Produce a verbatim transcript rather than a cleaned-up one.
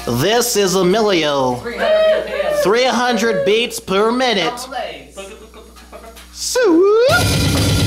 This is Emilio. three hundred beats per minute. Swoop.